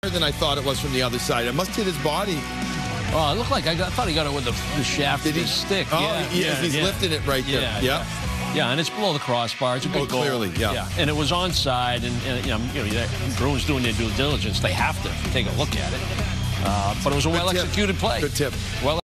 than I thought it was from the other side. It must hit his body. Oh, it looked like I thought he got it with the shaft of his stick. Oh, he's lifting it right there. Yeah, and it's below the crossbar. It's a good goal. Clearly, yeah. And it was onside, and Bruins doing their due diligence. They have to take a look at it. But it was a well-executed play. Good tip. Well